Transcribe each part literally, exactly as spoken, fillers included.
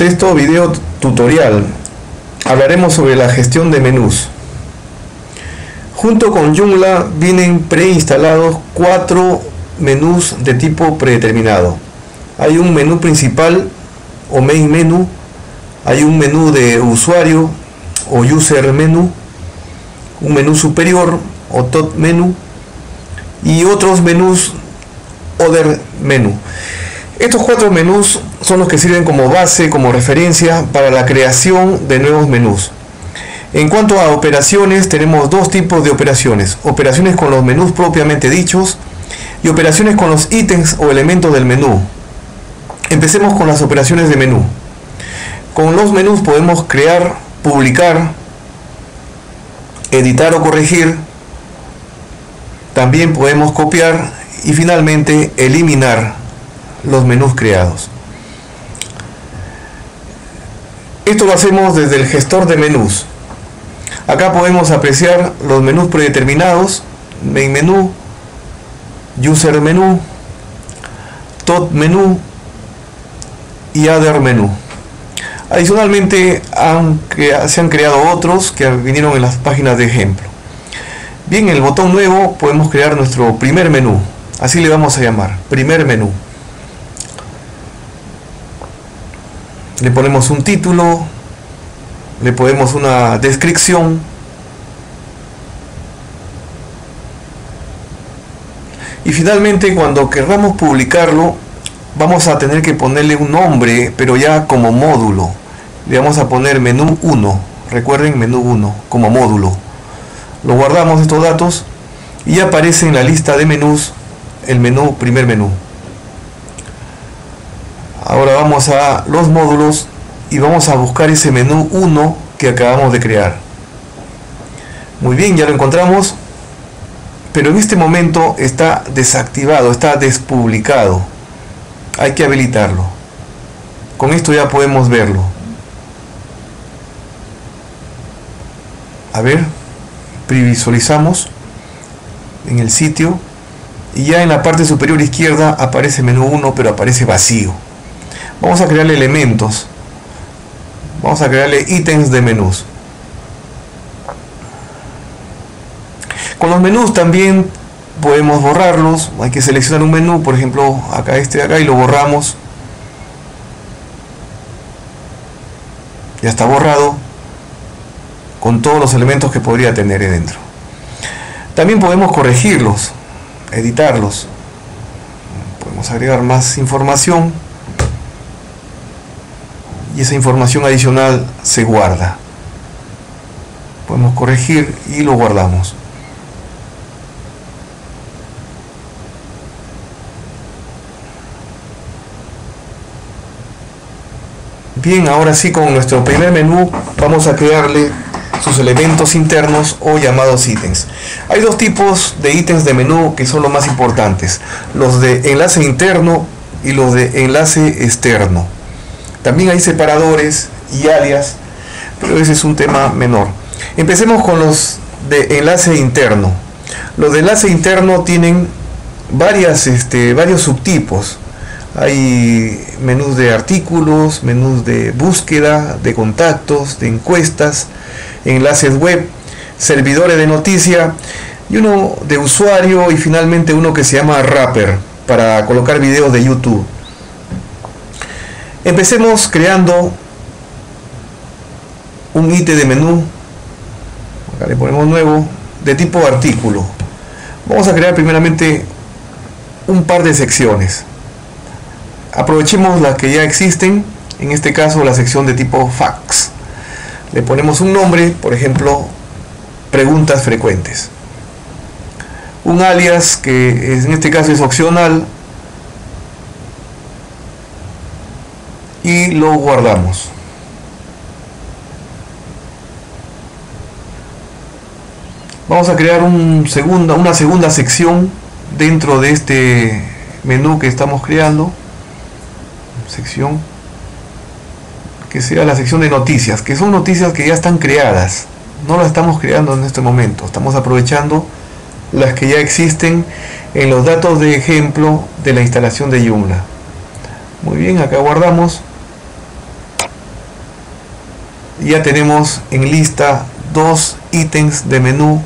Sexto video tutorial. Hablaremos sobre la gestión de menús. Junto con Joomla vienen preinstalados cuatro menús de tipo predeterminado. Hay un menú principal o main menu, hay un menú de usuario o user menu, un menú superior o top menu y otros menús other menu. Estos cuatro menús son los que sirven como base, como referencia para la creación de nuevos menús. En cuanto a operaciones, tenemos dos tipos de operaciones: operaciones con los menús propiamente dichos y operaciones con los ítems o elementos del menú. Empecemos con las operaciones de menú. Con los menús podemos crear, publicar, editar o corregir. También podemos copiar y finalmente eliminar los menús creados. Esto lo hacemos desde el gestor de menús. Acá podemos apreciar los menús predeterminados: main menú, user menú, top menú y other menú. Adicionalmente han crea- se han creado otros que vinieron en las páginas de ejemplo. Bien, en el botón nuevo podemos crear nuestro primer menú. Así le vamos a llamar, primer menú. Le ponemos un título, le ponemos una descripción y finalmente, cuando queramos publicarlo, vamos a tener que ponerle un nombre, pero ya como módulo. Le vamos a poner menú uno, recuerden, menú uno como módulo. Lo guardamos estos datos y ya aparece en la lista de menús el menú primer menú. Ahora vamos a los módulos y vamos a buscar ese menú uno que acabamos de crear. Muy bien, ya lo encontramos, pero en este momento está desactivado, está despublicado. Hay que habilitarlo. Con esto ya podemos verlo. A ver, previsualizamos en el sitio y ya en la parte superior izquierda aparece menú uno, pero aparece vacío. Vamos a crearle elementos. Vamos a crearle ítems de menús. Con los menús también podemos borrarlos. Hay que seleccionar un menú, por ejemplo, acá este de acá, y lo borramos. Ya está borrado con todos los elementos que podría tener ahí dentro. También podemos corregirlos, editarlos. Podemos agregar más información y esa información adicional se guarda. Podemos corregir y lo guardamos. Bien, ahora sí, con nuestro primer menú vamos a crearle sus elementos internos o llamados ítems. Hay dos tipos de ítems de menú que son los más importantes: los de enlace interno y los de enlace externo. También hay separadores y alias, pero ese es un tema menor. Empecemos con los de enlace interno. Los de enlace interno tienen varias, este, varios subtipos. Hay menús de artículos, menús de búsqueda, de contactos, de encuestas, enlaces web, servidores de noticia y uno de usuario, y finalmente uno que se llama wrapper para colocar videos de YouTube. Empecemos creando un ítem de menú. Acá le ponemos nuevo, de tipo artículo. Vamos a crear primeramente un par de secciones. Aprovechemos las que ya existen, en este caso la sección de tipo fax. Le ponemos un nombre, por ejemplo, preguntas frecuentes. Un alias que en este caso es opcional y lo guardamos. Vamos a crear un segunda, una segunda sección dentro de este menú que estamos creando. Sección que sea la sección de noticias, que son noticias que ya están creadas, no las estamos creando en este momento, estamos aprovechando las que ya existen en los datos de ejemplo de la instalación de Joomla. Muy bien, acá guardamos ya tenemos en lista dos ítems de menú.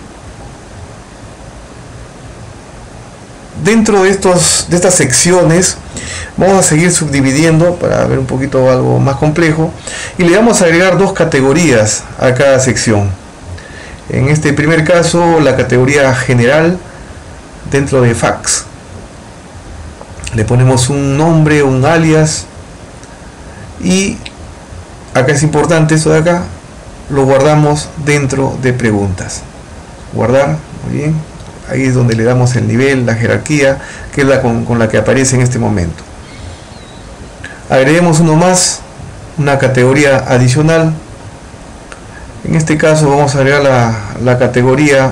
Dentro de, estos, de estas secciones vamos a seguir subdividiendo para ver un poquito algo más complejo, y le vamos a agregar dos categorías a cada sección. En este primer caso, la categoría general dentro de fax. Le ponemos un nombre, un alias, y acá es importante eso de acá, lo guardamos dentro de preguntas. Guardar, muy bien. Ahí es donde le damos el nivel, la jerarquía, que es la con, con la que aparece en este momento. Agreguemos uno más, una categoría adicional. En este caso vamos a agregar la, la categoría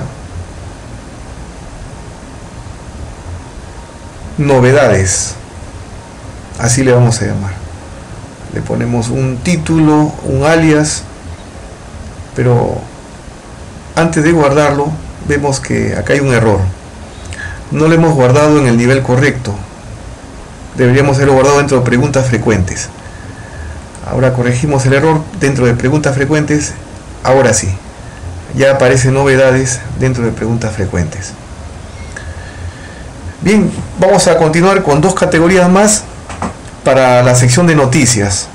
novedades. Así le vamos a llamar. Le ponemos un título, un alias, pero antes de guardarlo, vemos que acá hay un error. No lo hemos guardado en el nivel correcto. Deberíamos haberlo guardado dentro de preguntas frecuentes. Ahora corregimos el error dentro de preguntas frecuentes. Ahora sí, ya aparecen novedades dentro de preguntas frecuentes. Bien, vamos a continuar con dos categorías más para la sección de noticias.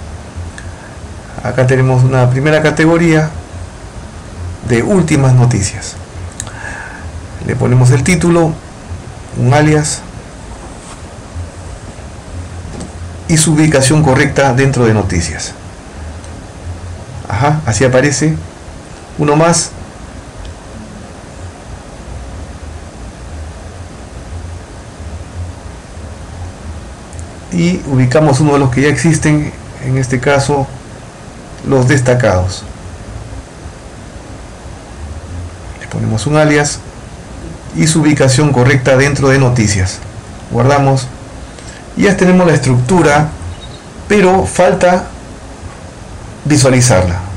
Acá tenemos una primera categoría de últimas noticias. Le ponemos el título, un alias y su ubicación correcta dentro de noticias. Ajá, así aparece. Uno más. Y ubicamos uno de los que ya existen, en este caso los destacados. Le ponemos un alias y su ubicación correcta dentro de noticias. Guardamos. Ya tenemos la estructura, pero falta visualizarla.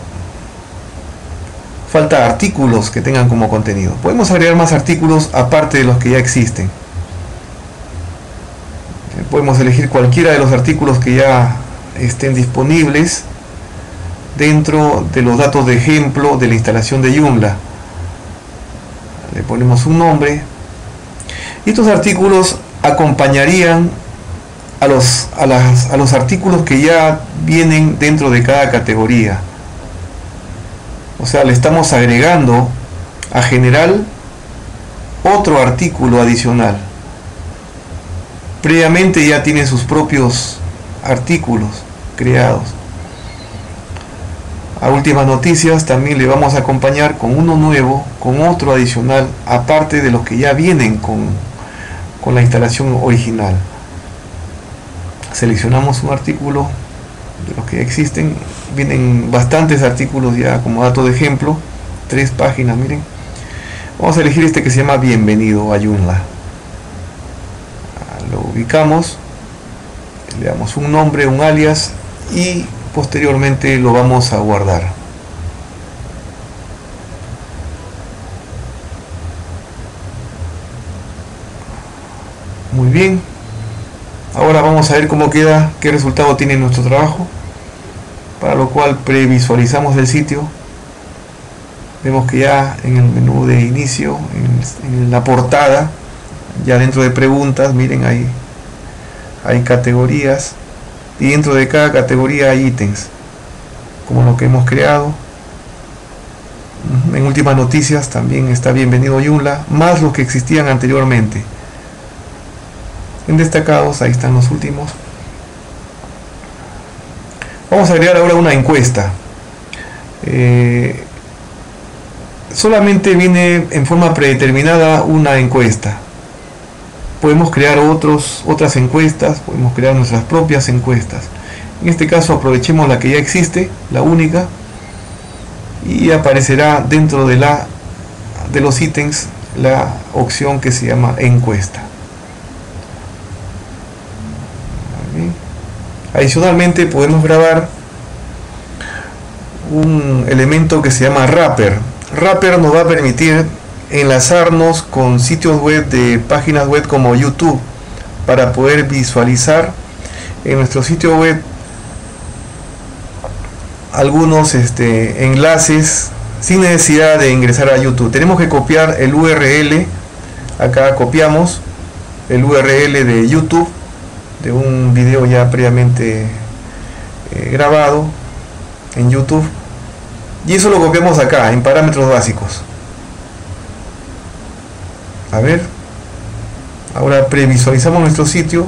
Falta artículos que tengan como contenido. Podemos agregar más artículos aparte de los que ya existen. Podemos elegir cualquiera de los artículos que ya estén disponibles dentro de los datos de ejemplo de la instalación de Joomla. Le ponemos un nombre y estos artículos acompañarían a los, a, las, a los artículos que ya vienen dentro de cada categoría. O sea, le estamos agregando a general otro artículo adicional. Previamente ya tiene sus propios artículos creados. A últimas noticias también le vamos a acompañar con uno nuevo, con otro adicional, aparte de los que ya vienen con, con la instalación original. Seleccionamos un artículo de los que ya existen. Vienen bastantes artículos ya como dato de ejemplo, tres páginas, miren. Vamos a elegir este que se llama Bienvenido a Joomla. Lo ubicamos, le damos un nombre, un alias y posteriormente lo vamos a guardar. Muy bien. Ahora vamos a ver cómo queda, qué resultado tiene nuestro trabajo, para lo cual previsualizamos el sitio. Vemos que ya en el menú de inicio, en, en la portada, ya dentro de preguntas, miren, ahí hay categorías y dentro de cada categoría hay ítems como lo que hemos creado. En últimas noticias también está Bienvenido Joomla, más los que existían anteriormente. En destacados, ahí están los últimos. Vamos a agregar ahora una encuesta. Eh, solamente viene en forma predeterminada una encuesta. Podemos crear otros, otras encuestas, podemos crear nuestras propias encuestas. En este caso aprovechemos la que ya existe, la única, y aparecerá dentro de, la, de los ítems la opción que se llama encuesta. Adicionalmente podemos grabar un elemento que se llama wrapper. Wrapper nos va a permitir enlazarnos con sitios web de páginas web como YouTube para poder visualizar en nuestro sitio web algunos este, enlaces sin necesidad de ingresar a YouTube. Tenemos que copiar el U R L. Acá copiamos el U R L de YouTube, de un video ya previamente eh, grabado en YouTube, y eso lo copiamos acá en parámetros básicos. A ver, ahora previsualizamos nuestro sitio.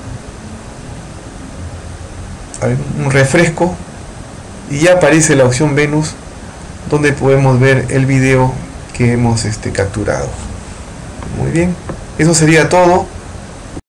A ver, un refresco y ya aparece la opción Venus, donde podemos ver el video que hemos este, capturado. Muy bien, eso sería todo.